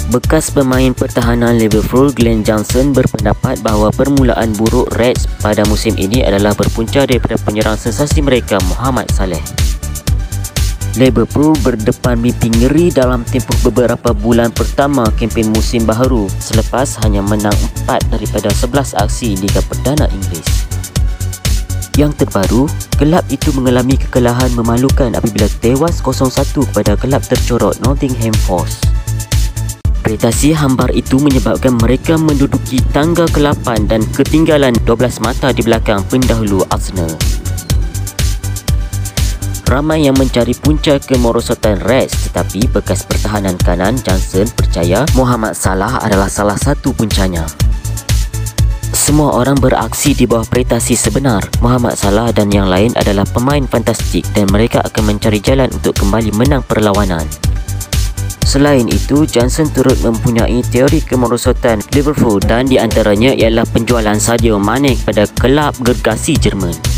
Bekas pemain pertahanan Liverpool Glenn Johnson berpendapat bahawa permulaan buruk Reds pada musim ini adalah berpunca daripada penyerang sensasi mereka Mohamed Salah. Liverpool berdepan mimpi ngeri dalam tempoh beberapa bulan pertama kempen musim baharu selepas hanya menang 4 daripada 11 aksi Liga Perdana Inggeris. Yang terbaru, kelab itu mengalami kekalahan memalukan apabila tewas 0-1 kepada kelab tercorot Nottingham Forest. Prestasi hambar itu menyebabkan mereka menduduki tangga ke-8 dan ketinggalan 12 mata di belakang pendahulu Arsenal. Ramai yang mencari punca kemerosotan Reds, tetapi bekas pertahanan kanan Johnson percaya Mohamed Salah adalah salah satu puncanya. Semua orang beraksi di bawah prestasi sebenar. Mohamed Salah dan yang lain adalah pemain fantastik dan mereka akan mencari jalan untuk kembali menang perlawanan. Selain itu, Johnson turut mempunyai teori kemerosotan Liverpool dan di antaranya ialah penjualan Sadio Mane kepada kelab gergasi Jerman.